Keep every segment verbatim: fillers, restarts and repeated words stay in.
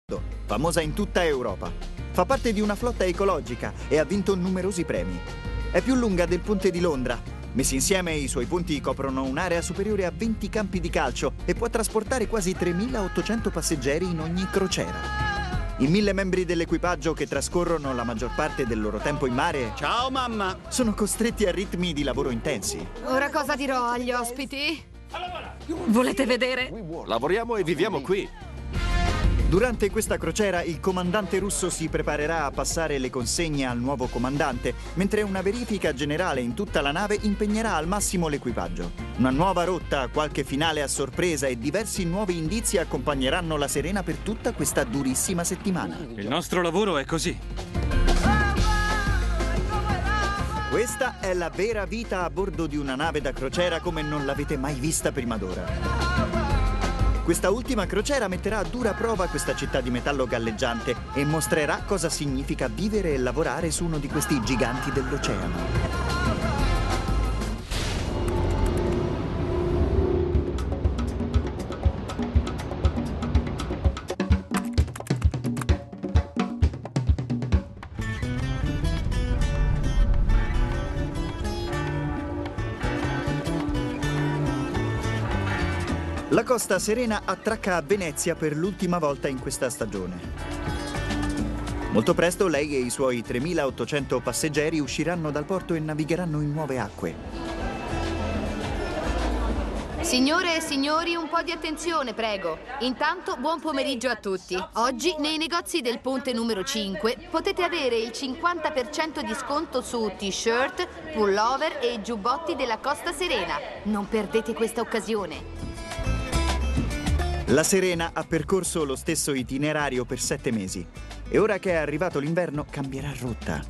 famosa in tutta Europa. Fa parte di una flotta ecologica e ha vinto numerosi premi. È più lunga del ponte di Londra. Messi insieme, i suoi ponti coprono un'area superiore a venti campi di calcio e può trasportare quasi tremilaottocento passeggeri in ogni crociera. I mille membri dell'equipaggio che trascorrono la maggior parte del loro tempo in mare... Ciao, mamma! ...sono costretti a ritmi di lavoro intensi. Ora cosa dirò agli ospiti? Volete vedere? Lavoriamo e viviamo qui. Durante questa crociera il comandante russo si preparerà a passare le consegne al nuovo comandante, mentre una verifica generale in tutta la nave impegnerà al massimo l'equipaggio. Una nuova rotta, qualche finale a sorpresa e diversi nuovi indizi accompagneranno la Serena per tutta questa durissima settimana. Il nostro lavoro è così. Questa è la vera vita a bordo di una nave da crociera come non l'avete mai vista prima d'ora. Questa ultima crociera metterà a dura prova questa città di metallo galleggiante e mostrerà cosa significa vivere e lavorare su uno di questi giganti dell'oceano. La Costa Serena attracca a Venezia per l'ultima volta in questa stagione. Molto presto lei e i suoi tremilaottocento passeggeri usciranno dal porto e navigheranno in nuove acque. Signore e signori, un po' di attenzione, prego. Intanto, buon pomeriggio a tutti. Oggi, nei negozi del ponte numero cinque, potete avere il cinquanta per cento di sconto su t-shirt, pullover e giubbotti della Costa Serena. Non perdete questa occasione. La Serena ha percorso lo stesso itinerario per sette mesi e ora che è arrivato l'inverno cambierà rotta.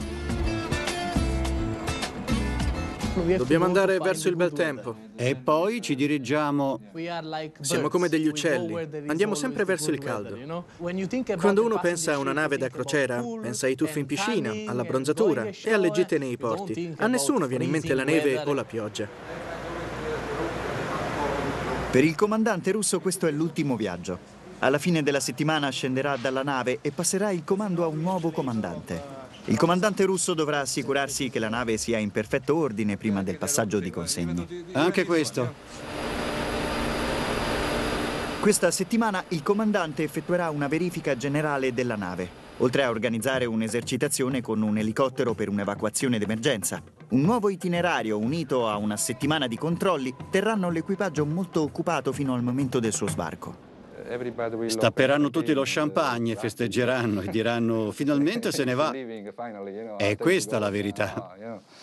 Dobbiamo andare verso il bel tempo. E poi ci dirigiamo... Siamo come degli uccelli. Andiamo sempre verso il caldo. Quando uno pensa a una nave da crociera, pensa ai tuffi in piscina, alla bronzatura e alle gite nei porti. A nessuno viene in mente la neve o la pioggia. Per il comandante russo questo è l'ultimo viaggio. Alla fine della settimana scenderà dalla nave e passerà il comando a un nuovo comandante. Il comandante russo dovrà assicurarsi che la nave sia in perfetto ordine prima del passaggio di consegne. Anche questo. Questa settimana il comandante effettuerà una verifica generale della nave, oltre a organizzare un'esercitazione con un elicottero per un'evacuazione d'emergenza. Un nuovo itinerario unito a una settimana di controlli terranno l'equipaggio molto occupato fino al momento del suo sbarco. Stapperanno tutti lo champagne, festeggeranno e diranno finalmente se ne va. È questa la verità.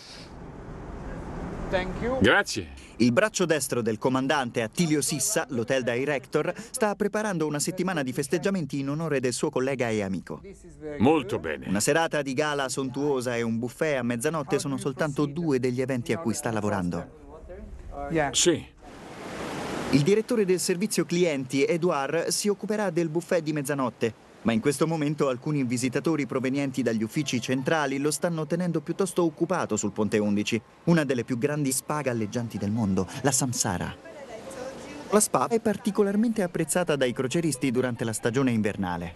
Grazie. Il braccio destro del comandante Attilio Sissa, l'hotel director, sta preparando una settimana di festeggiamenti in onore del suo collega e amico. Molto bene. Una serata di gala sontuosa e un buffet a mezzanotte sono soltanto due degli eventi a cui sta lavorando. Sì. Il direttore del servizio clienti, Edouard, si occuperà del buffet di mezzanotte, ma in questo momento alcuni visitatori provenienti dagli uffici centrali lo stanno tenendo piuttosto occupato sul Ponte undici, una delle più grandi spa galleggianti del mondo, la Samsara. La spa è particolarmente apprezzata dai crocieristi durante la stagione invernale.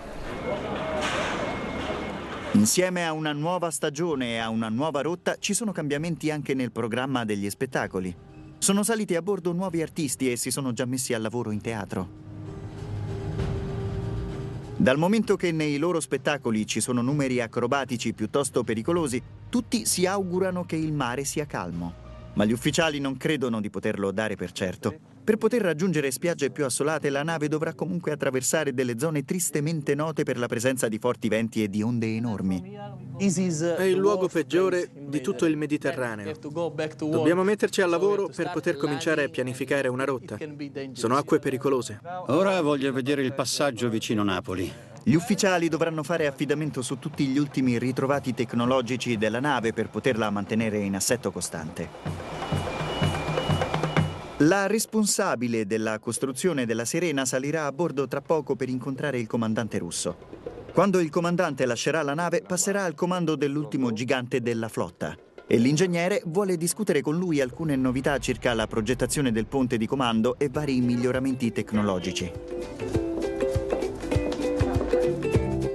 Insieme a una nuova stagione e a una nuova rotta ci sono cambiamenti anche nel programma degli spettacoli. Sono saliti a bordo nuovi artisti e si sono già messi al lavoro in teatro. Dal momento che nei loro spettacoli ci sono numeri acrobatici piuttosto pericolosi, tutti si augurano che il mare sia calmo. Ma gli ufficiali non credono di poterlo dare per certo. Per poter raggiungere spiagge più assolate, la nave dovrà comunque attraversare delle zone tristemente note per la presenza di forti venti e di onde enormi. È il luogo peggiore di tutto il Mediterraneo. Dobbiamo metterci al lavoro per poter cominciare a pianificare una rotta. Sono acque pericolose. Ora voglio vedere il passaggio vicino Napoli. Gli ufficiali dovranno fare affidamento su tutti gli ultimi ritrovati tecnologici della nave per poterla mantenere in assetto costante. La responsabile della costruzione della Serena salirà a bordo tra poco per incontrare il comandante russo. Quando il comandante lascerà la nave, passerà al comando dell'ultimo gigante della flotta. E l'ingegnere vuole discutere con lui alcune novità circa la progettazione del ponte di comando e vari miglioramenti tecnologici.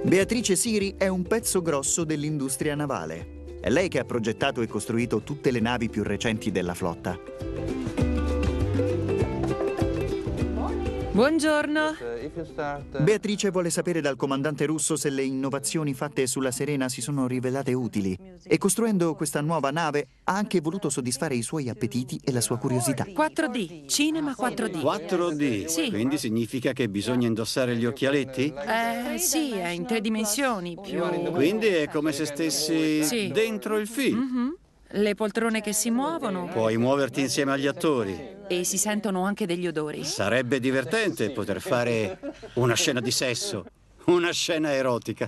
Beatrice Siri è un pezzo grosso dell'industria navale. È lei che ha progettato e costruito tutte le navi più recenti della flotta. Buongiorno. Beatrice vuole sapere dal comandante russo se le innovazioni fatte sulla Serena si sono rivelate utili e costruendo questa nuova nave ha anche voluto soddisfare i suoi appetiti e la sua curiosità. quattro D, cinema quattro D. quattro D? Sì. Quindi significa che bisogna indossare gli occhialetti? Eh, sì, è in tre dimensioni, più... Quindi è come se stessi Sì. dentro il film. Mm-hmm. Le poltrone che si muovono Puoi muoverti insieme agli attori. e si sentono anche degli odori. Sarebbe divertente poter fare una scena di sesso, una scena erotica.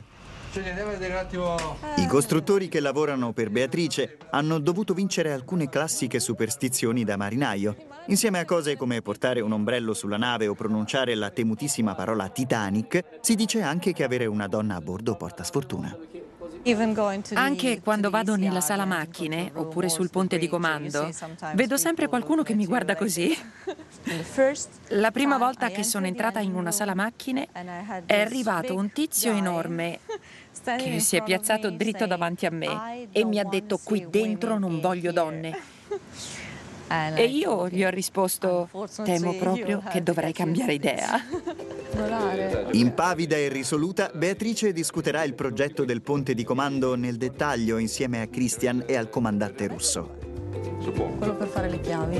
I costruttori che lavorano per Beatrice hanno dovuto vincere alcune classiche superstizioni da marinaio, insieme a cose come portare un ombrello sulla nave o pronunciare la temutissima parola Titanic. Si dice anche che avere una donna a bordo porta sfortuna. Anche quando vado nella sala macchine oppure sul ponte di comando, vedo sempre qualcuno che mi guarda così. La prima volta che sono entrata in una sala macchine è arrivato un tizio enorme che si è piazzato dritto davanti a me e mi ha detto: qui dentro non voglio donne. E io gli ho risposto: temo proprio che dovrai cambiare idea. Impavida e risoluta, Beatrice discuterà il progetto del ponte di comando nel dettaglio insieme a Christian e al comandante russo. Quello per fare le chiavi.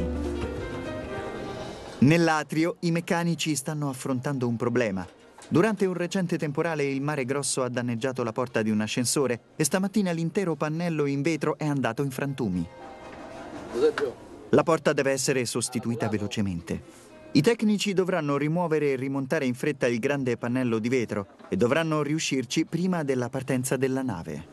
Nell'atrio i meccanici stanno affrontando un problema. Durante un recente temporale il mare grosso ha danneggiato la porta di un ascensore e stamattina l'intero pannello in vetro è andato in frantumi. La porta deve essere sostituita velocemente. I tecnici dovranno rimuovere e rimontare in fretta il grande pannello di vetro e dovranno riuscirci prima della partenza della nave.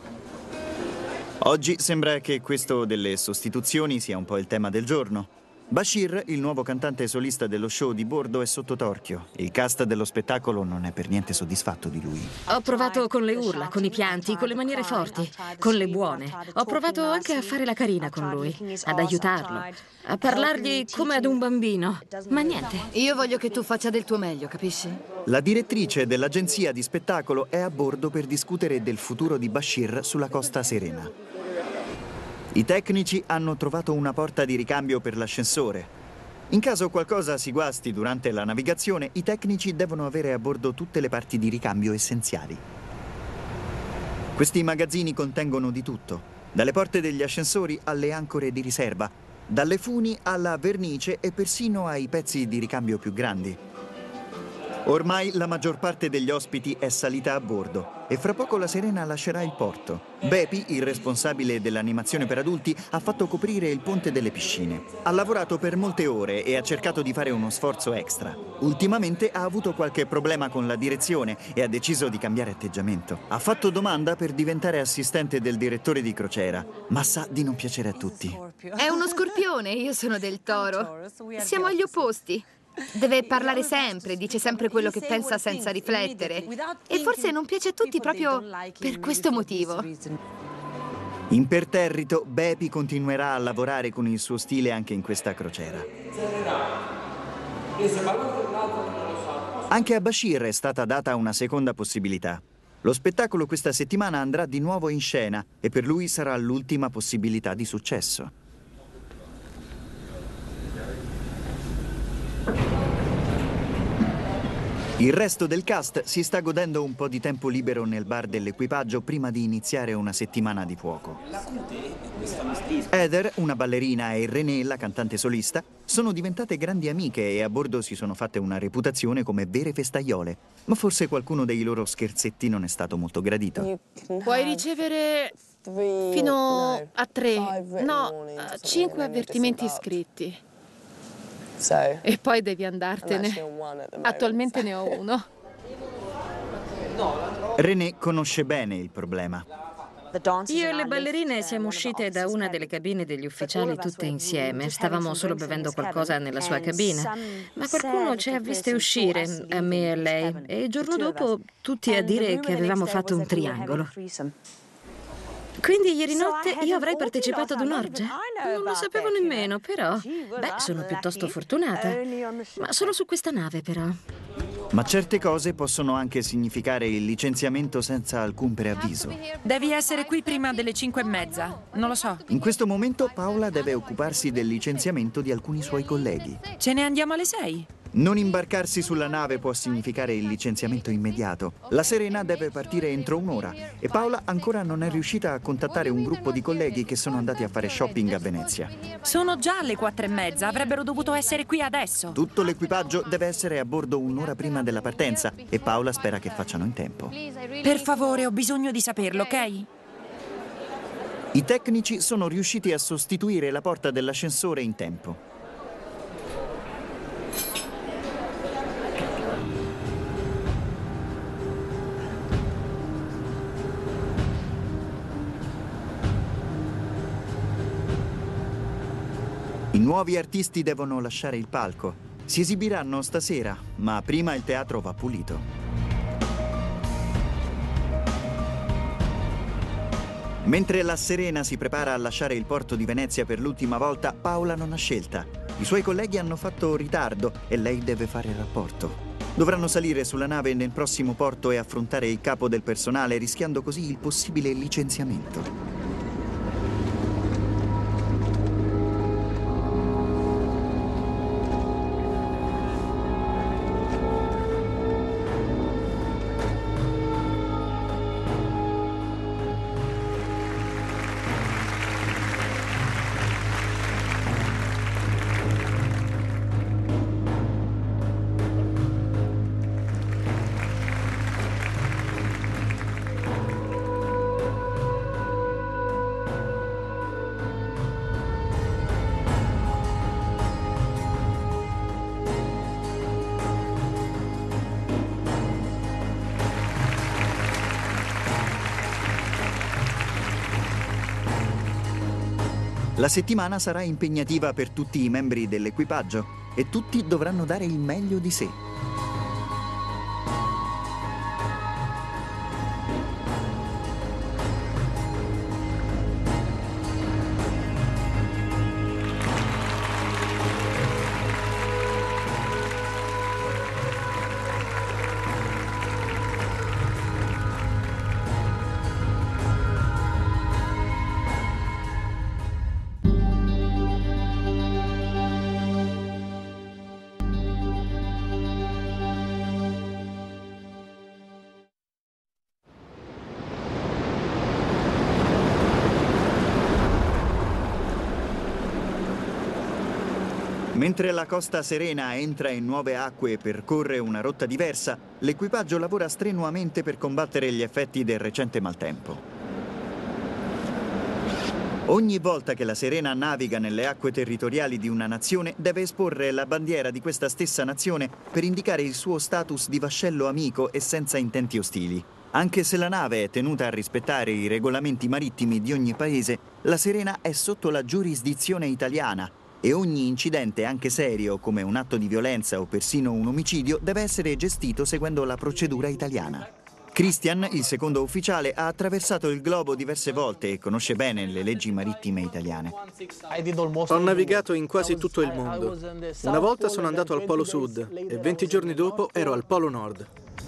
Oggi sembra che questo delle sostituzioni sia un po' il tema del giorno. Bashir, il nuovo cantante solista dello show di bordo, è sotto torchio. Il cast dello spettacolo non è per niente soddisfatto di lui. Ho provato con le urla, con i pianti, con le maniere forti, con le buone. Ho provato anche a fare la carina con lui, ad aiutarlo, a parlargli come ad un bambino. Ma niente. Io voglio che tu faccia del tuo meglio, capisci? La direttrice dell'agenzia di spettacolo è a bordo per discutere del futuro di Bashir sulla costa serena. I tecnici hanno trovato una porta di ricambio per l'ascensore. In caso qualcosa si guasti durante la navigazione, i tecnici devono avere a bordo tutte le parti di ricambio essenziali. Questi magazzini contengono di tutto, dalle porte degli ascensori alle ancore di riserva, dalle funi alla vernice e persino ai pezzi di ricambio più grandi. Ormai la maggior parte degli ospiti è salita a bordo e fra poco la Serena lascerà il porto. Bepi, il responsabile dell'animazione per adulti, ha fatto coprire il ponte delle piscine. Ha lavorato per molte ore e ha cercato di fare uno sforzo extra. Ultimamente ha avuto qualche problema con la direzione e ha deciso di cambiare atteggiamento. Ha fatto domanda per diventare assistente del direttore di crociera, ma sa di non piacere a tutti. È uno scorpione, io sono del toro. Siamo agli opposti. Deve parlare sempre, dice sempre quello che pensa senza riflettere. E forse non piace a tutti proprio per questo motivo. Imperterrito, Bepi continuerà a lavorare con il suo stile anche in questa crociera. Anche a Bashir è stata data una seconda possibilità. Lo spettacolo questa settimana andrà di nuovo in scena e per lui sarà l'ultima possibilità di successo. Il resto del cast si sta godendo un po' di tempo libero nel bar dell'equipaggio prima di iniziare una settimana di fuoco. Heather, una ballerina, e René, la cantante solista, sono diventate grandi amiche e a bordo si sono fatte una reputazione come vere festaiole. Ma forse qualcuno dei loro scherzetti non è stato molto gradito. Puoi ricevere fino a tre, no, a cinque avvertimenti scritti. E poi devi andartene. Attualmente ne ho uno. René conosce bene il problema. Io e le ballerine siamo uscite da una delle cabine degli ufficiali tutte insieme. Stavamo solo bevendo qualcosa nella sua cabina. Ma qualcuno ci ha viste uscire, a me e a lei. E il giorno dopo tutti a dire che avevamo fatto un triangolo. Quindi ieri notte io avrei partecipato ad un'orgia? Non lo sapevo nemmeno, però. Beh, sono piuttosto fortunata. Ma solo su questa nave, però. Ma certe cose possono anche significare il licenziamento senza alcun preavviso. Devi essere qui prima delle cinque e mezza. Non lo so. In questo momento Paola deve occuparsi del licenziamento di alcuni suoi colleghi. Ce ne andiamo alle sei? Non imbarcarsi sulla nave può significare il licenziamento immediato. La Serena deve partire entro un'ora e Paola ancora non è riuscita a contattare un gruppo di colleghi che sono andati a fare shopping a Venezia. Sono già alle quattro e mezza, avrebbero dovuto essere qui adesso. Tutto l'equipaggio deve essere a bordo un'ora prima della partenza e Paola spera che facciano in tempo. Per favore, ho bisogno di saperlo, ok? I tecnici sono riusciti a sostituire la porta dell'ascensore in tempo. I nuovi artisti devono lasciare il palco. Si esibiranno stasera, ma prima il teatro va pulito. Mentre la Serena si prepara a lasciare il porto di Venezia per l'ultima volta, Paola non ha scelta. I suoi colleghi hanno fatto ritardo e lei deve fare il rapporto. Dovranno salire sulla nave nel prossimo porto e affrontare il capo del personale, rischiando così il possibile licenziamento. La settimana sarà impegnativa per tutti i membri dell'equipaggio e tutti dovranno dare il meglio di sé. Mentre la Costa Serena entra in nuove acque e percorre una rotta diversa, l'equipaggio lavora strenuamente per combattere gli effetti del recente maltempo. Ogni volta che la Serena naviga nelle acque territoriali di una nazione, deve esporre la bandiera di questa stessa nazione per indicare il suo status di vascello amico e senza intenti ostili. Anche se la nave è tenuta a rispettare i regolamenti marittimi di ogni paese, la Serena è sotto la giurisdizione italiana e ogni incidente, anche serio, come un atto di violenza o persino un omicidio, deve essere gestito seguendo la procedura italiana. Christian, il secondo ufficiale, ha attraversato il globo diverse volte e conosce bene le leggi marittime italiane. Ho navigato in quasi tutto il mondo. Una volta sono andato al Polo Sud e venti giorni dopo ero al Polo Nord.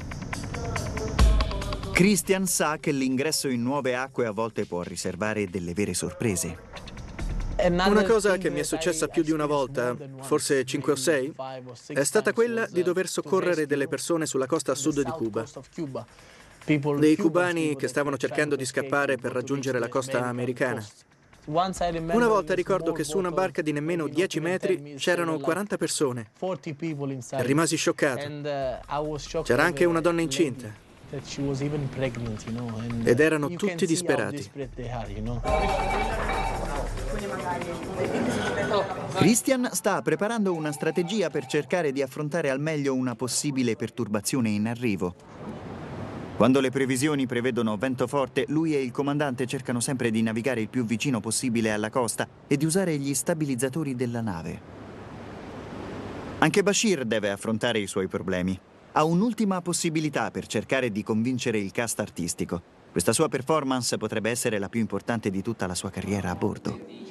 Christian sa che l'ingresso in nuove acque a volte può riservare delle vere sorprese. Una cosa che mi è successa più di una volta, forse cinque o sei, è stata quella di dover soccorrere delle persone sulla costa sud di Cuba. Dei cubani che stavano cercando di scappare per raggiungere la costa americana. Una volta ricordo che su una barca di nemmeno dieci metri c'erano quaranta persone. E rimasi scioccato. C'era anche una donna incinta. Ed erano tutti disperati. Christian sta preparando una strategia per cercare di affrontare al meglio una possibile perturbazione in arrivo. Quando le previsioni prevedono vento forte, lui e il comandante cercano sempre di navigare il più vicino possibile alla costa e di usare gli stabilizzatori della nave. Anche Bashir deve affrontare i suoi problemi. Ha un'ultima possibilità per cercare di convincere il cast artistico. Questa sua performance potrebbe essere la più importante di tutta la sua carriera a bordo.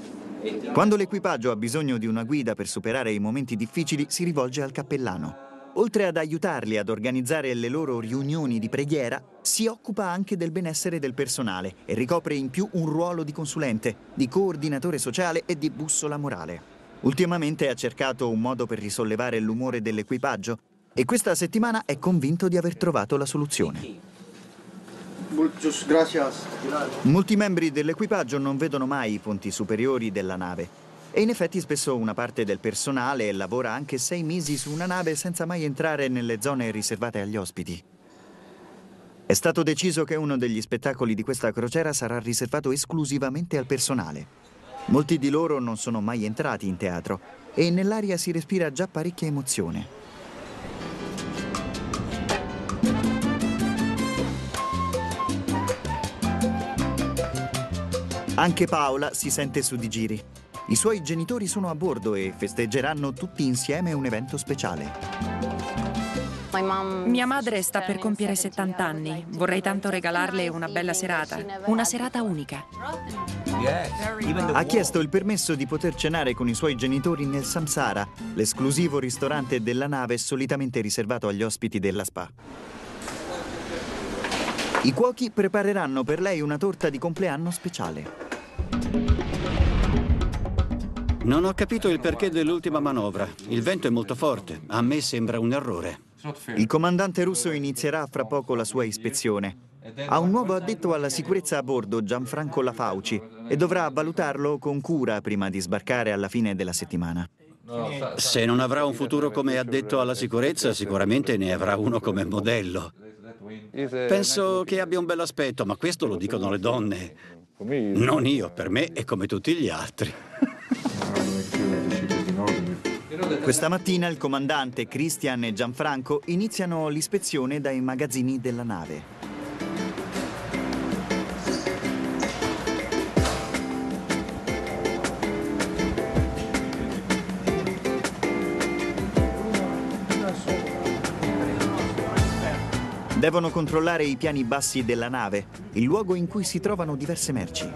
Quando l'equipaggio ha bisogno di una guida per superare i momenti difficili, si rivolge al cappellano. Oltre ad aiutarli ad organizzare le loro riunioni di preghiera, si occupa anche del benessere del personale e ricopre in più un ruolo di consulente, di coordinatore sociale e di bussola morale. Ultimamente ha cercato un modo per risollevare l'umore dell'equipaggio e questa settimana è convinto di aver trovato la soluzione. Molti membri dell'equipaggio non vedono mai i ponti superiori della nave e in effetti spesso una parte del personale lavora anche sei mesi su una nave senza mai entrare nelle zone riservate agli ospiti. È stato deciso che uno degli spettacoli di questa crociera sarà riservato esclusivamente al personale. Molti di loro non sono mai entrati in teatro e nell'aria si respira già parecchia emozione. Anche Paola si sente su di giri. I suoi genitori sono a bordo e festeggeranno tutti insieme un evento speciale. Mia madre sta per compiere settanta anni. Vorrei tanto regalarle una bella serata, una serata unica. Ha chiesto il permesso di poter cenare con i suoi genitori nel Samsara, l'esclusivo ristorante della nave solitamente riservato agli ospiti della spa. I cuochi prepareranno per lei una torta di compleanno speciale. Non ho capito il perché dell'ultima manovra. Il vento è molto forte. A me sembra un errore. Il comandante russo inizierà fra poco la sua ispezione. Ha un nuovo addetto alla sicurezza a bordo, Gianfranco Lafauci, e dovrà valutarlo con cura prima di sbarcare alla fine della settimana. Se non avrà un futuro come addetto alla sicurezza, sicuramente ne avrà uno come modello. Penso che abbia un bel aspetto, ma questo lo dicono le donne. Non io, per me è come tutti gli altri. Questa mattina il comandante, Christian e Gianfranco iniziano l'ispezione dai magazzini della nave. Devono controllare i piani bassi della nave, il luogo in cui si trovano diverse merci.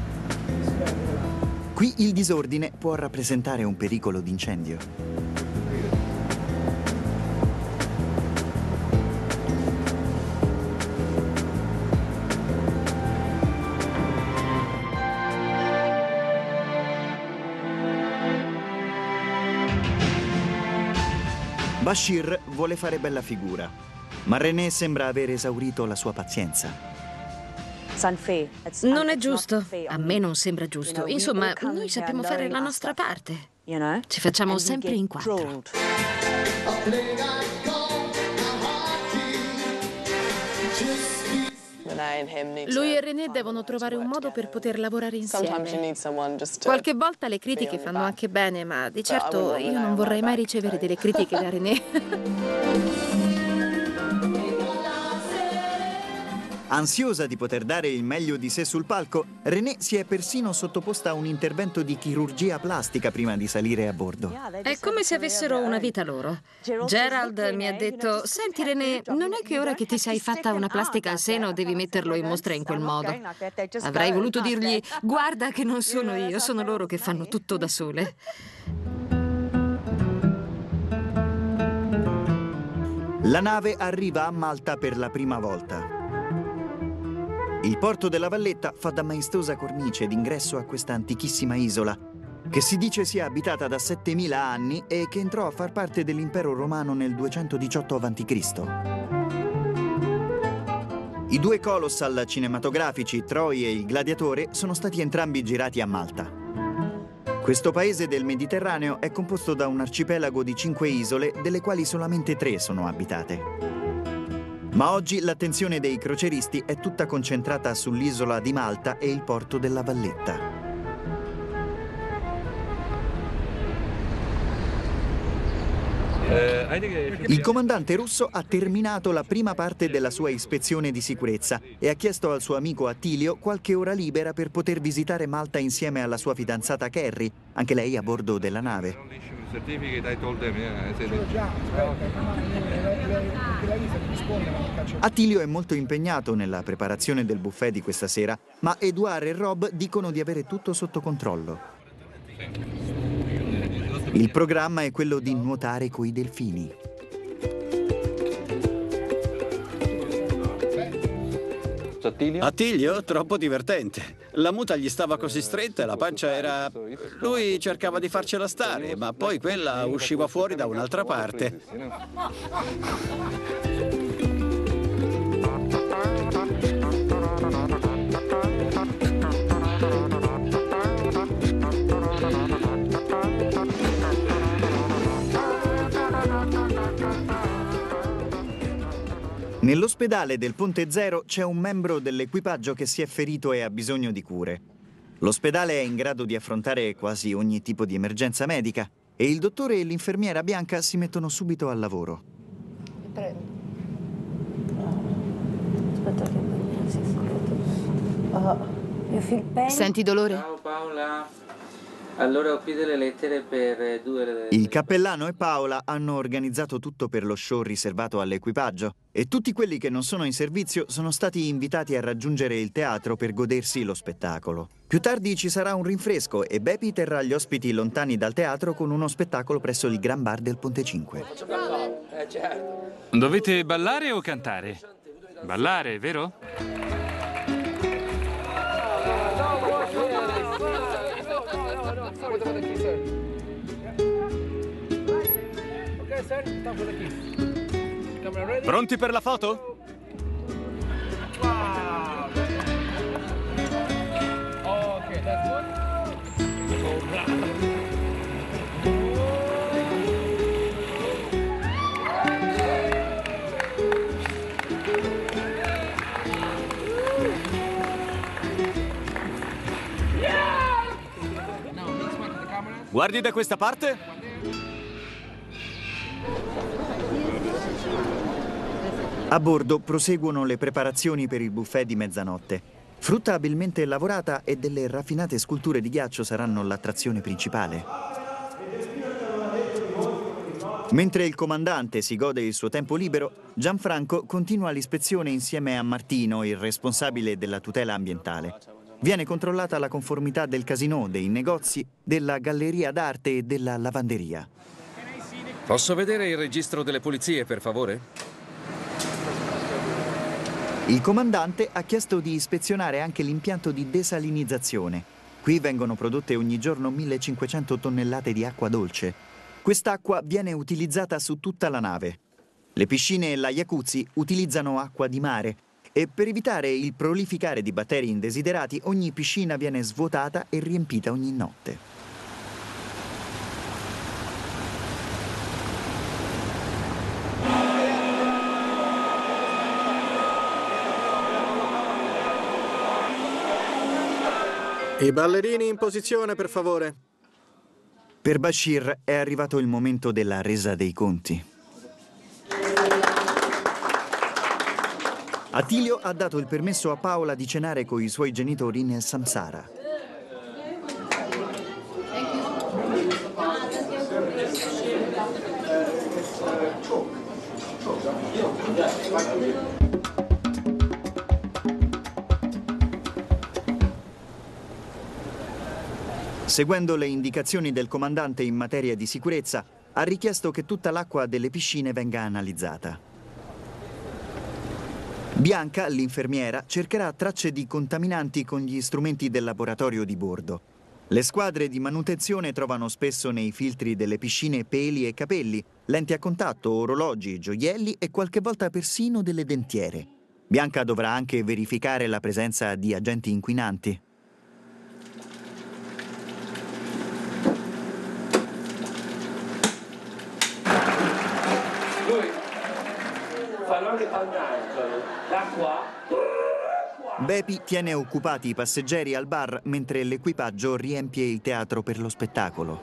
Qui il disordine può rappresentare un pericolo di incendio. Bashir vuole fare bella figura, ma René sembra aver esaurito la sua pazienza. Non è giusto. A me non sembra giusto. Insomma, noi sappiamo fare la nostra parte. Ci facciamo sempre in quattro. Lui e René devono trovare un modo per poter lavorare insieme. Qualche volta le critiche fanno anche bene, ma di certo io non vorrei mai ricevere delle critiche da René. Ansiosa di poter dare il meglio di sé sul palco, René si è persino sottoposta a un intervento di chirurgia plastica prima di salire a bordo. È come se avessero una vita loro. Gerald mi ha detto: senti René, non è che ora che ti sei fatta una plastica al seno devi metterlo in mostra in quel modo. Avrei voluto dirgli: guarda che non sono io, sono loro che fanno tutto da sole. La nave arriva a Malta per la prima volta. Il porto della Valletta fa da maestosa cornice d'ingresso a questa antichissima isola, che si dice sia abitata da settemila anni e che entrò a far parte dell'impero romano nel duecentodiciotto avanti Cristo I due colossal cinematografici, Troy e Il Gladiatore, sono stati entrambi girati a Malta. Questo paese del Mediterraneo è composto da un arcipelago di cinque isole, delle quali solamente tre sono abitate. Ma oggi l'attenzione dei croceristi è tutta concentrata sull'isola di Malta e il porto della Valletta. Il comandante russo ha terminato la prima parte della sua ispezione di sicurezza e ha chiesto al suo amico Attilio qualche ora libera per poter visitare Malta insieme alla sua fidanzata Carrie, anche lei a bordo della nave. Attilio è molto impegnato nella preparazione del buffet di questa sera, ma Edouard e Rob dicono di avere tutto sotto controllo. Il programma è quello di nuotare coi delfini. Attilio? Troppo divertente. La muta gli stava così stretta e la pancia era... Lui cercava di farcela stare, ma poi quella usciva fuori da un'altra parte. Nell'ospedale del Ponte Zero c'è un membro dell'equipaggio che si è ferito e ha bisogno di cure. L'ospedale è in grado di affrontare quasi ogni tipo di emergenza medica e il dottore e l'infermiera Bianca si mettono subito al lavoro. Prego. Aspetta che si scusi. Senti dolore? Ciao Paola. Allora ho qui delle lettere per due... Il cappellano e Paola hanno organizzato tutto per lo show riservato all'equipaggio e tutti quelli che non sono in servizio sono stati invitati a raggiungere il teatro per godersi lo spettacolo. Più tardi ci sarà un rinfresco e Bepi terrà gli ospiti lontani dal teatro con uno spettacolo presso il Gran Bar del Ponte cinque. Dovete ballare o cantare? Ballare, vero? Pronti per la foto? Guardi da questa parte. A bordo proseguono le preparazioni per il buffet di mezzanotte. Frutta abilmente lavorata e delle raffinate sculture di ghiaccio saranno l'attrazione principale. Mentre il comandante si gode il suo tempo libero, Gianfranco continua l'ispezione insieme a Martino, il responsabile della tutela ambientale. Viene controllata la conformità del casinò, dei negozi, della galleria d'arte e della lavanderia. Posso vedere il registro delle pulizie, per favore? Il comandante ha chiesto di ispezionare anche l'impianto di desalinizzazione. Qui vengono prodotte ogni giorno millecinquecento tonnellate di acqua dolce. Quest'acqua viene utilizzata su tutta la nave. Le piscine e la jacuzzi utilizzano acqua di mare e per evitare il prolificare di batteri indesiderati ogni piscina viene svuotata e riempita ogni notte. I ballerini in posizione, per favore. Per Bashir è arrivato il momento della resa dei conti. Attilio ha dato il permesso a Paola di cenare con i suoi genitori nel Samsara. Seguendo le indicazioni del comandante in materia di sicurezza, ha richiesto che tutta l'acqua delle piscine venga analizzata. Bianca, l'infermiera, cercherà tracce di contaminanti con gli strumenti del laboratorio di bordo. Le squadre di manutenzione trovano spesso nei filtri delle piscine peli e capelli, lenti a contatto, orologi, gioielli e qualche volta persino delle dentiere. Bianca dovrà anche verificare la presenza di agenti inquinanti. Bepi tiene occupati i passeggeri al bar mentre l'equipaggio riempie il teatro per lo spettacolo.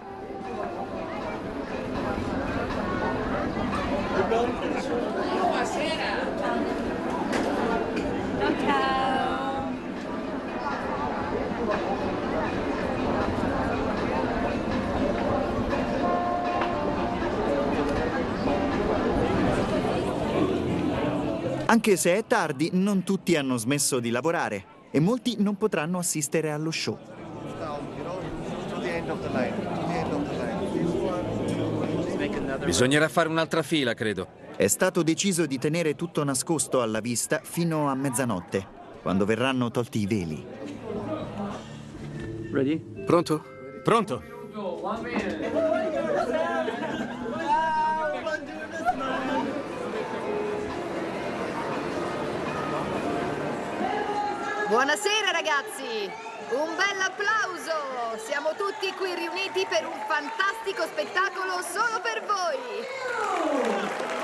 Anche se è tardi, non tutti hanno smesso di lavorare e molti non potranno assistere allo show. Bisognerà fare un'altra fila, credo. È stato deciso di tenere tutto nascosto alla vista fino a mezzanotte. quando verranno tolti i veli. Ready? Pronto? Pronto. Buonasera ragazzi, un bel applauso! Siamo tutti qui riuniti per un fantastico spettacolo solo per voi!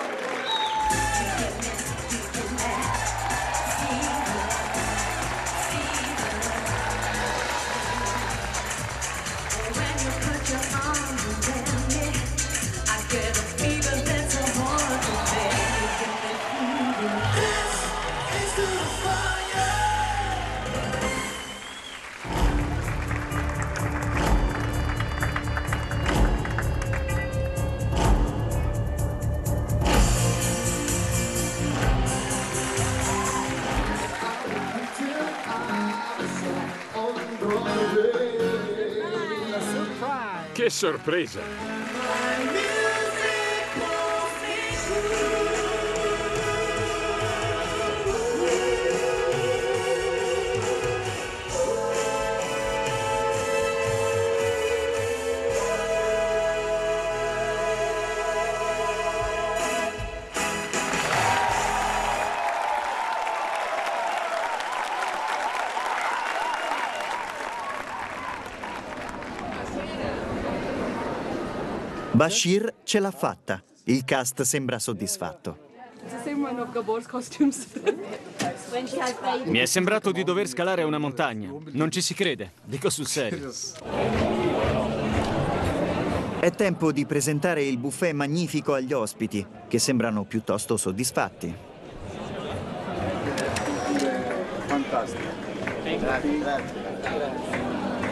Che sorpresa! Bashir ce l'ha fatta. Il cast sembra soddisfatto. Mi è sembrato di dover scalare una montagna. Non ci si crede, dico sul serio. È tempo di presentare il buffet magnifico agli ospiti, che sembrano piuttosto soddisfatti. Fantastico. Grazie, grazie.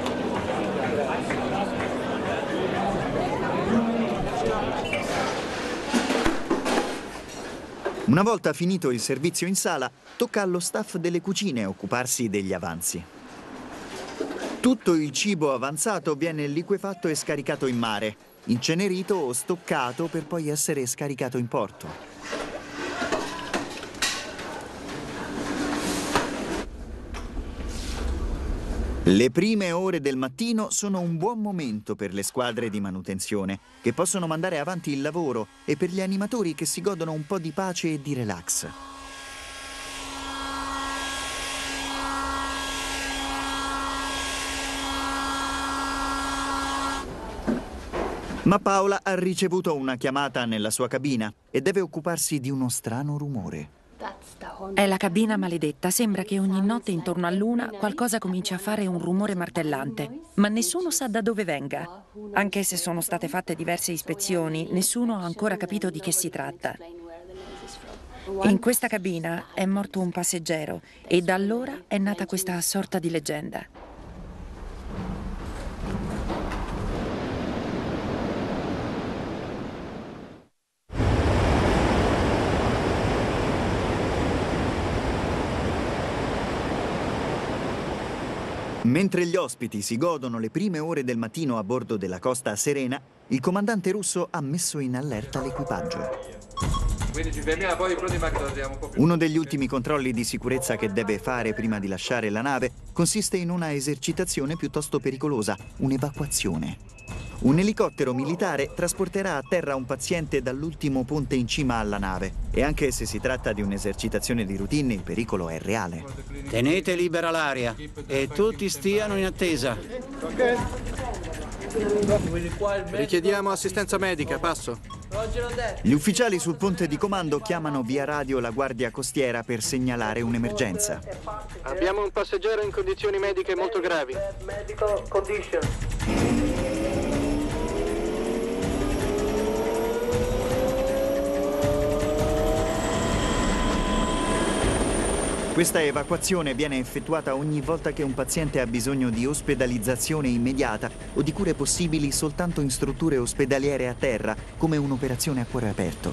Una volta finito il servizio in sala, tocca allo staff delle cucine occuparsi degli avanzi. Tutto il cibo avanzato viene liquefatto e scaricato in mare, incenerito o stoccato per poi essere scaricato in porto. Le prime ore del mattino sono un buon momento per le squadre di manutenzione, che possono mandare avanti il lavoro, e per gli animatori che si godono un po' di pace e di relax. Ma Paola ha ricevuto una chiamata nella sua cabina e deve occuparsi di uno strano rumore. È la cabina maledetta. Sembra che ogni notte intorno a luna qualcosa cominci a fare un rumore martellante. Ma nessuno sa da dove venga. Anche se sono state fatte diverse ispezioni, nessuno ha ancora capito di che si tratta. In questa cabina è morto un passeggero e da allora è nata questa sorta di leggenda. Mentre gli ospiti si godono le prime ore del mattino a bordo della Costa Serena, il comandante russo ha messo in allerta l'equipaggio. Quindi ci fermiamo, poi pronti in macchina andiamo un po' più. Uno degli ultimi controlli di sicurezza che deve fare prima di lasciare la nave consiste in una esercitazione piuttosto pericolosa, un'evacuazione. Un elicottero militare trasporterà a terra un paziente dall'ultimo ponte in cima alla nave. E anche se si tratta di un'esercitazione di routine, il pericolo è reale. Tenete libera l'aria e tutti stiano in attesa. Richiediamo assistenza medica, passo. Gli ufficiali sul ponte di comando chiamano via radio la guardia costiera per segnalare un'emergenza. Abbiamo un passeggero in condizioni mediche molto gravi. Medical condition. Questa evacuazione viene effettuata ogni volta che un paziente ha bisogno di ospedalizzazione immediata o di cure possibili soltanto in strutture ospedaliere a terra, come un'operazione a cuore aperto.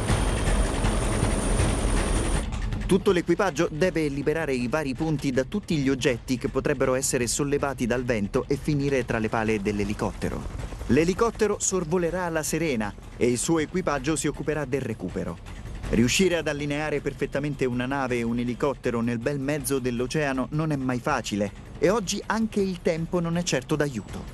Tutto l'equipaggio deve liberare i vari punti da tutti gli oggetti che potrebbero essere sollevati dal vento e finire tra le pale dell'elicottero. L'elicottero sorvolerà la Serena e il suo equipaggio si occuperà del recupero. Riuscire ad allineare perfettamente una nave e un elicottero nel bel mezzo dell'oceano non è mai facile e oggi anche il tempo non è certo d'aiuto.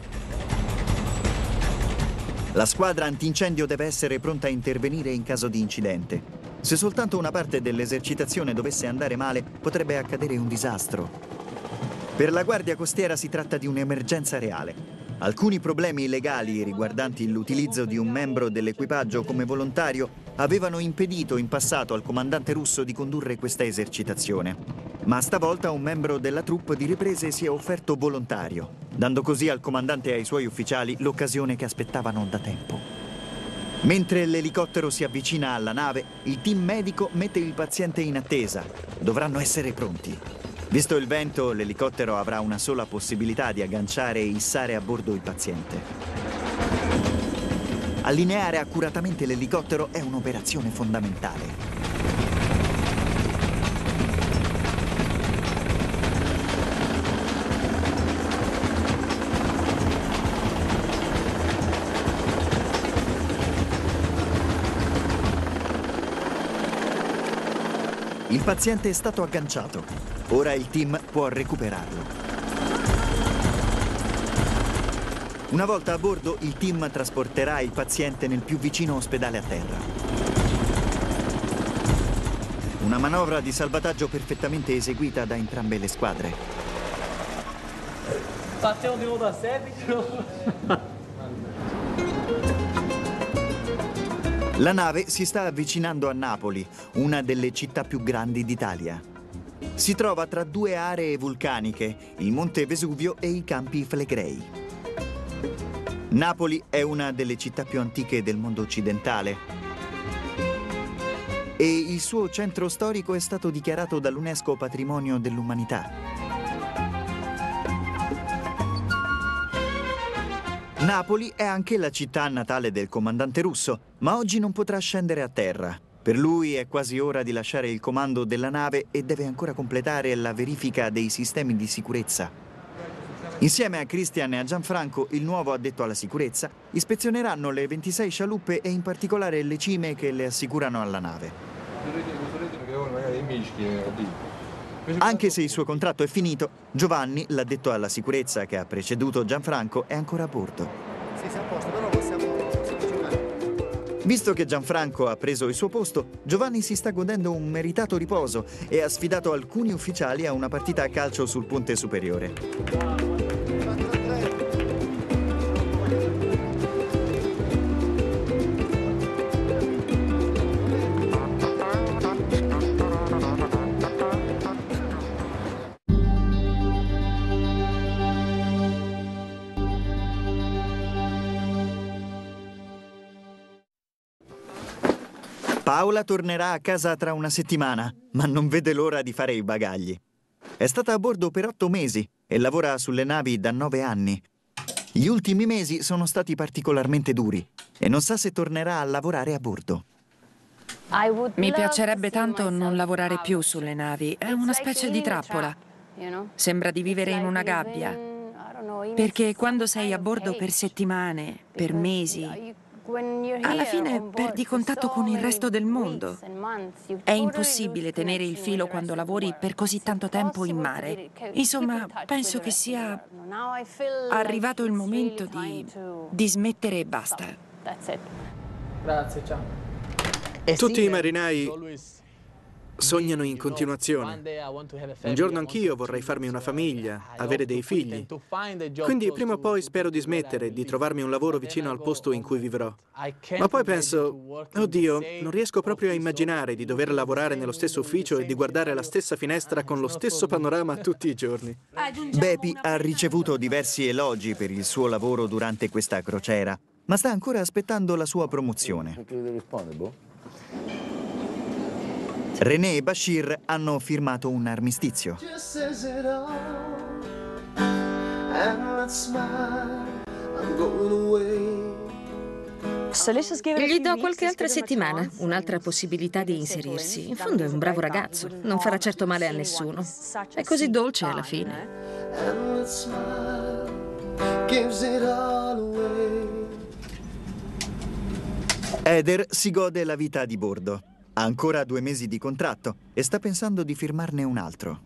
La squadra antincendio deve essere pronta a intervenire in caso di incidente. Se soltanto una parte dell'esercitazione dovesse andare male, potrebbe accadere un disastro. Per la Guardia Costiera si tratta di un'emergenza reale. Alcuni problemi legali riguardanti l'utilizzo di un membro dell'equipaggio come volontario avevano impedito in passato al comandante russo di condurre questa esercitazione. Ma stavolta un membro della troupe di riprese si è offerto volontario, dando così al comandante e ai suoi ufficiali l'occasione che aspettavano da tempo. Mentre l'elicottero si avvicina alla nave, il team medico mette il paziente in attesa. Dovranno essere pronti. Visto il vento, l'elicottero avrà una sola possibilità di agganciare e issare a bordo il paziente. Allineare accuratamente l'elicottero è un'operazione fondamentale. Il paziente è stato agganciato. Ora il team può recuperarlo. Una volta a bordo, il team trasporterà il paziente nel più vicino ospedale a terra. Una manovra di salvataggio perfettamente eseguita da entrambe le squadre. La nave si sta avvicinando a Napoli, una delle città più grandi d'Italia. Si trova tra due aree vulcaniche, il Monte Vesuvio e i Campi Flegrei. Napoli è una delle città più antiche del mondo occidentale e il suo centro storico è stato dichiarato dall'UNESCO Patrimonio dell'Umanità. Napoli è anche la città natale del comandante russo, ma oggi non potrà scendere a terra. Per lui è quasi ora di lasciare il comando della nave e deve ancora completare la verifica dei sistemi di sicurezza. Insieme a Christian e a Gianfranco, il nuovo addetto alla sicurezza, ispezioneranno le ventisei scialuppe e in particolare le cime che le assicurano alla nave. Anche se il suo contratto è finito, Giovanni, l'addetto alla sicurezza che ha preceduto Gianfranco, è ancora a bordo. Visto che Gianfranco ha preso il suo posto, Giovanni si sta godendo un meritato riposo e ha sfidato alcuni ufficiali a una partita a calcio sul ponte superiore. Paola tornerà a casa tra una settimana, ma non vede l'ora di fare i bagagli. È stata a bordo per otto mesi e lavora sulle navi da nove anni. Gli ultimi mesi sono stati particolarmente duri e non sa se tornerà a lavorare a bordo. Mi piacerebbe tanto non lavorare più sulle navi. È una specie di trappola. Sembra di vivere in una gabbia. Perché quando sei a bordo per settimane, per mesi, alla fine perdi contatto con il resto del mondo. È impossibile tenere il filo quando lavori per così tanto tempo in mare. Insomma, penso che sia arrivato il momento di, di smettere e basta. Grazie, ciao. Tutti i marinai sognano in continuazione. Un giorno anch'io vorrei farmi una famiglia, avere dei figli. Quindi prima o poi spero di smettere, di trovarmi un lavoro vicino al posto in cui vivrò. Ma poi penso, oddio, non riesco proprio a immaginare di dover lavorare nello stesso ufficio e di guardare la stessa finestra con lo stesso panorama tutti i giorni. Bepi ha ricevuto diversi elogi per il suo lavoro durante questa crociera, ma sta ancora aspettando la sua promozione. René e Bashir hanno firmato un armistizio. Gli do qualche altra settimana, un'altra possibilità di inserirsi. In fondo è un bravo ragazzo, non farà certo male a nessuno. È così dolce alla fine. Eder si gode la vita di bordo. Ha ancora due mesi di contratto e sta pensando di firmarne un altro.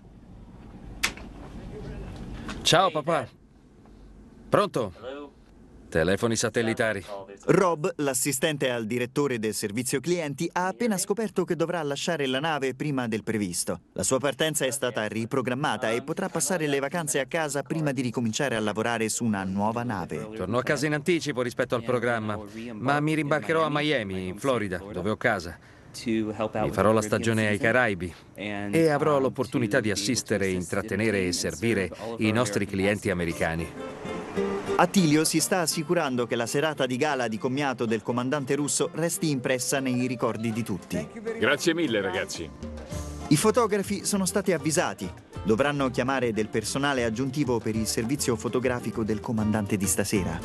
Ciao papà. Pronto? Telefoni satellitari. Rob, l'assistente al direttore del servizio clienti, ha appena scoperto che dovrà lasciare la nave prima del previsto. La sua partenza è stata riprogrammata e potrà passare le vacanze a casa prima di ricominciare a lavorare su una nuova nave. Torno a casa in anticipo rispetto al programma, ma mi rimbarcherò a Miami, in Florida, dove ho casa. Mi farò la stagione ai Caraibi e avrò l'opportunità di assistere, intrattenere e servire i nostri clienti americani. Attilio si sta assicurando che la serata di gala di commiato del comandante russo resti impressa nei ricordi di tutti. Grazie mille, ragazzi. I fotografi sono stati avvisati. Dovranno chiamare del personale aggiuntivo per il servizio fotografico del comandante di stasera.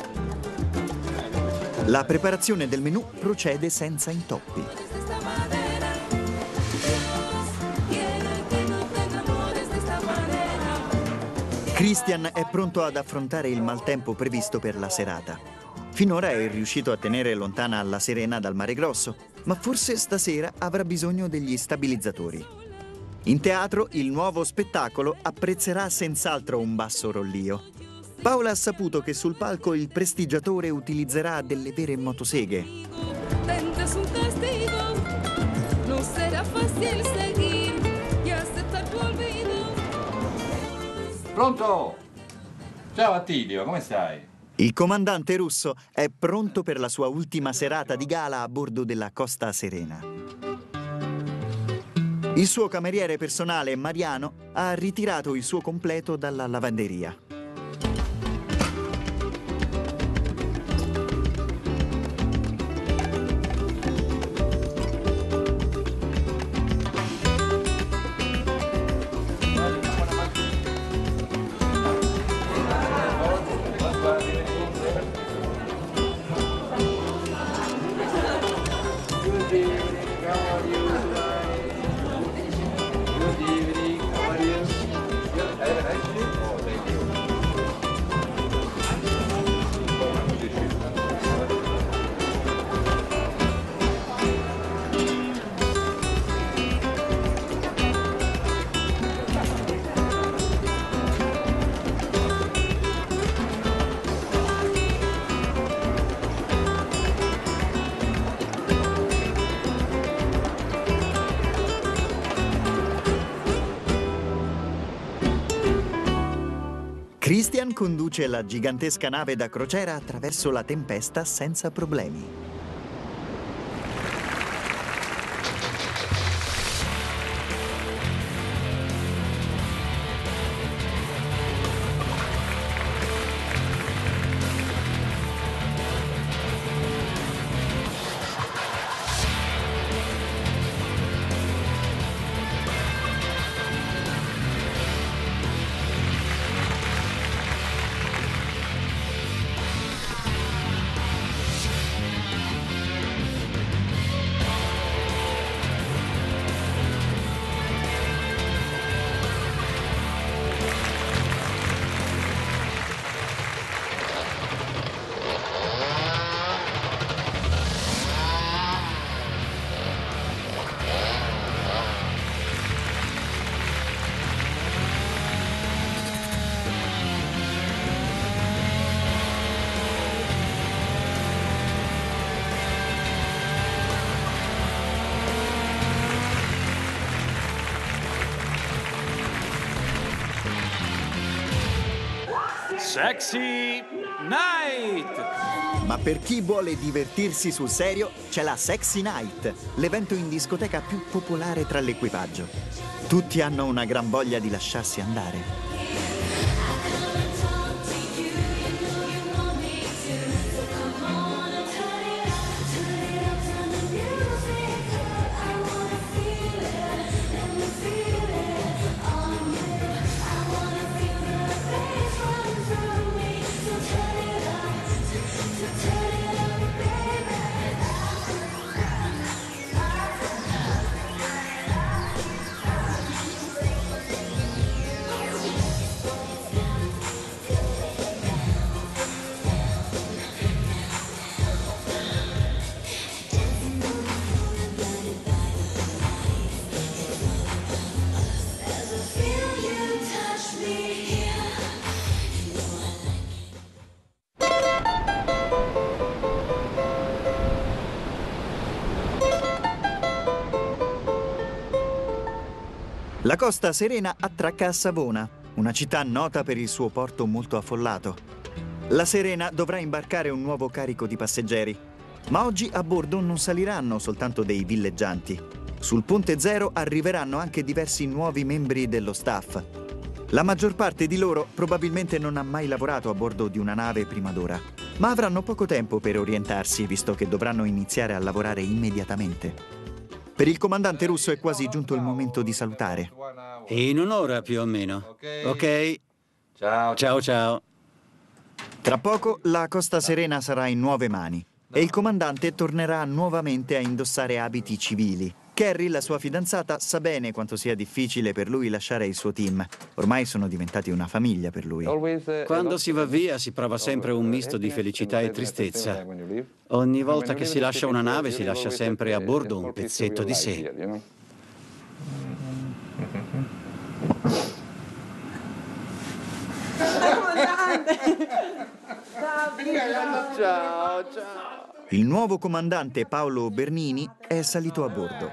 La preparazione del menù procede senza intoppi. Christian è pronto ad affrontare il maltempo previsto per la serata. Finora è riuscito a tenere lontana la Serena dal Mare Grosso, ma forse stasera avrà bisogno degli stabilizzatori. In teatro il nuovo spettacolo apprezzerà senz'altro un basso rollio. Paola ha saputo che sul palco il prestigiatore utilizzerà delle vere motoseghe. Pronto? Ciao Attilio, come stai? Il comandante russo è pronto per la sua ultima serata di gala a bordo della Costa Serena. Il suo cameriere personale, Mariano, ha ritirato il suo completo dalla lavanderia. Christian conduce la gigantesca nave da crociera attraverso la tempesta senza problemi. Sexy Night! Ma per chi vuole divertirsi sul serio, c'è la Sexy Night, l'evento in discoteca più popolare tra l'equipaggio. Tutti hanno una gran voglia di lasciarsi andare. La Costa Serena attracca a Savona, una città nota per il suo porto molto affollato. La Serena dovrà imbarcare un nuovo carico di passeggeri, ma oggi a bordo non saliranno soltanto dei villeggianti. Sul Ponte Zero arriveranno anche diversi nuovi membri dello staff. La maggior parte di loro probabilmente non ha mai lavorato a bordo di una nave prima d'ora, ma avranno poco tempo per orientarsi, visto che dovranno iniziare a lavorare immediatamente. Per il comandante russo è quasi giunto il momento di salutare. In un'ora più o meno. Ok? Ciao. Ciao, ciao. Tra poco la Costa Serena sarà in nuove mani e il comandante tornerà nuovamente a indossare abiti civili. Carrie, la sua fidanzata, sa bene quanto sia difficile per lui lasciare il suo team. Ormai sono diventati una famiglia per lui. Quando si va via si prova sempre un misto di felicità e tristezza. Ogni volta che si lascia una nave si lascia sempre a bordo un pezzetto di sé. Ciao, ciao. Il nuovo comandante Paolo Bernini è salito a bordo.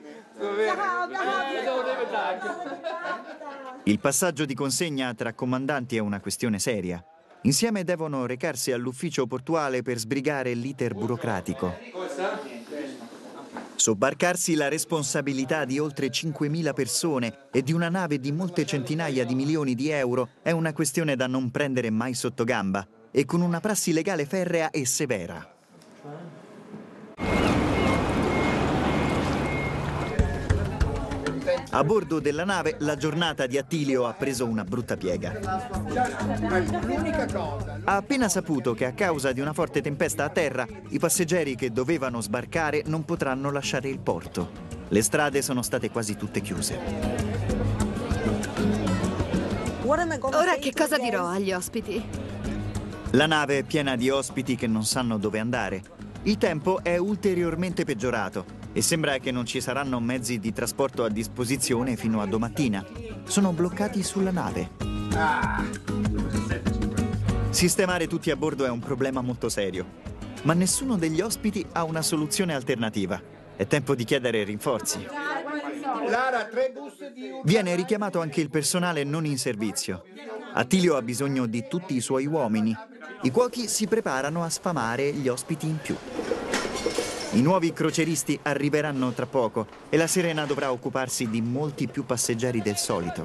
Il passaggio di consegna tra comandanti è una questione seria. Insieme devono recarsi all'ufficio portuale per sbrigare l'iter burocratico. Sobbarcarsi la responsabilità di oltre cinquemila persone e di una nave di molte centinaia di milioni di euro è una questione da non prendere mai sotto gamba e con una prassi legale ferrea e severa. A bordo della nave la giornata di Attilio ha preso una brutta piega. Ha appena saputo che a causa di una forte tempesta a terra i passeggeri che dovevano sbarcare non potranno lasciare il porto. Le strade sono state quasi tutte chiuse. Ora che cosa dirò agli ospiti? La nave è piena di ospiti che non sanno dove andare. Il tempo è ulteriormente peggiorato e sembra che non ci saranno mezzi di trasporto a disposizione fino a domattina. Sono bloccati sulla nave. Sistemare tutti a bordo è un problema molto serio, ma nessuno degli ospiti ha una soluzione alternativa. È tempo di chiedere rinforzi. Viene richiamato anche il personale non in servizio. Attilio ha bisogno di tutti i suoi uomini. I cuochi si preparano a sfamare gli ospiti in più. I nuovi croceristi arriveranno tra poco e la Serena dovrà occuparsi di molti più passeggeri del solito.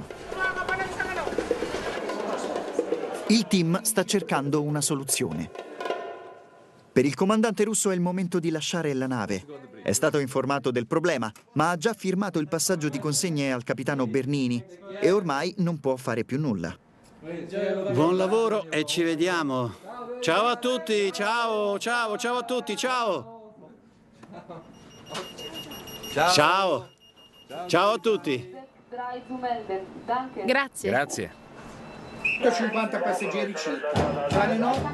Il team sta cercando una soluzione. Per il comandante russo è il momento di lasciare la nave. È stato informato del problema, ma ha già firmato il passaggio di consegne al capitano Bernini e ormai non può fare più nulla. Buon lavoro e ci vediamo. Ciao a tutti, ciao, ciao, ciao a tutti, ciao. Ciao. Ciao. Ciao a tutti. Grazie. Grazie. centocinquanta passeggeri circa.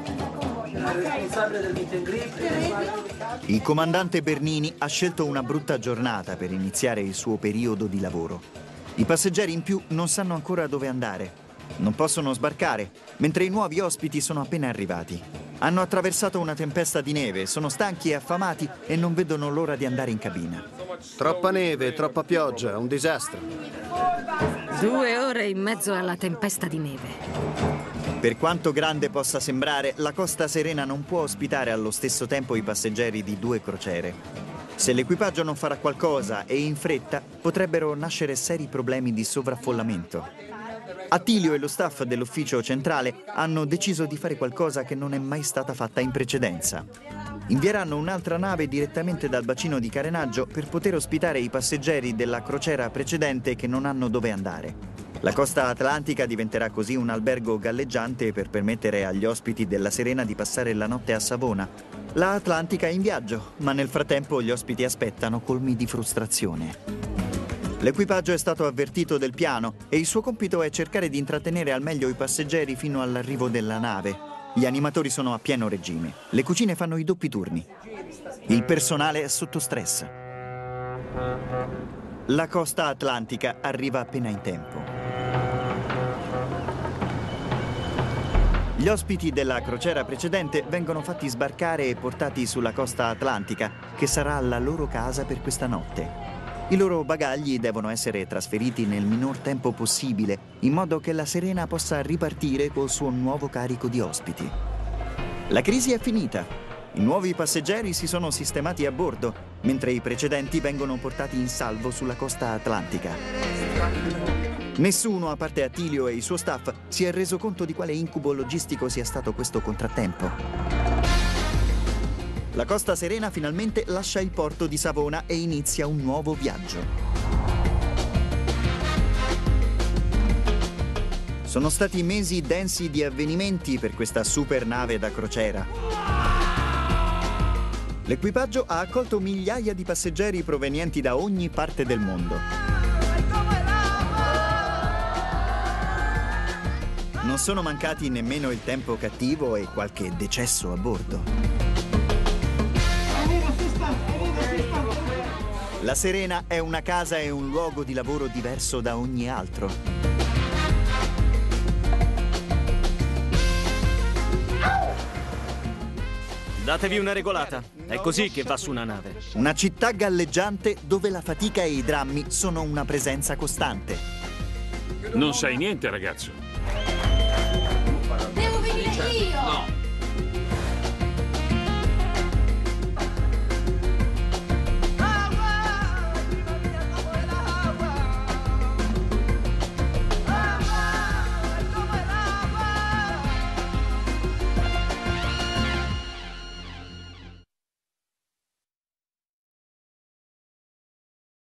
Il comandante Bernini ha scelto una brutta giornata per iniziare il suo periodo di lavoro. I passeggeri in più non sanno ancora dove andare. Non possono sbarcare, mentre i nuovi ospiti sono appena arrivati. Hanno attraversato una tempesta di neve, sono stanchi e affamati e non vedono l'ora di andare in cabina. Troppa neve, troppa pioggia, un disastro. Due ore in mezzo alla tempesta di neve. Per quanto grande possa sembrare, la Costa Serena non può ospitare allo stesso tempo i passeggeri di due crociere. Se l'equipaggio non farà qualcosa e in fretta, potrebbero nascere seri problemi di sovraffollamento. Attilio e lo staff dell'ufficio centrale hanno deciso di fare qualcosa che non è mai stata fatta in precedenza. Invieranno un'altra nave direttamente dal bacino di carenaggio per poter ospitare i passeggeri della crociera precedente che non hanno dove andare. La costa atlantica diventerà così un albergo galleggiante per permettere agli ospiti della Serena di passare la notte a Savona. La Atlantica è in viaggio, ma nel frattempo gli ospiti aspettano colmi di frustrazione. L'equipaggio è stato avvertito del piano e il suo compito è cercare di intrattenere al meglio i passeggeri fino all'arrivo della nave. Gli animatori sono a pieno regime. Le cucine fanno i doppi turni. Il personale è sotto stress. La costa atlantica arriva appena in tempo. Gli ospiti della crociera precedente vengono fatti sbarcare e portati sulla costa atlantica, che sarà la loro casa per questa notte. I loro bagagli devono essere trasferiti nel minor tempo possibile, in modo che la Serena possa ripartire col suo nuovo carico di ospiti. La crisi è finita. I nuovi passeggeri si sono sistemati a bordo, mentre i precedenti vengono portati in salvo sulla costa atlantica. Nessuno, a parte Attilio e il suo staff, si è reso conto di quale incubo logistico sia stato questo contrattempo. La Costa Serena finalmente lascia il porto di Savona e inizia un nuovo viaggio. Sono stati mesi densi di avvenimenti per questa super nave da crociera. L'equipaggio ha accolto migliaia di passeggeri provenienti da ogni parte del mondo. Non sono mancati nemmeno il tempo cattivo e qualche decesso a bordo. La Serena è una casa e un luogo di lavoro diverso da ogni altro. Datevi una regolata. È così che va su una nave. Una città galleggiante dove la fatica e i drammi sono una presenza costante. Non sai niente, ragazzo.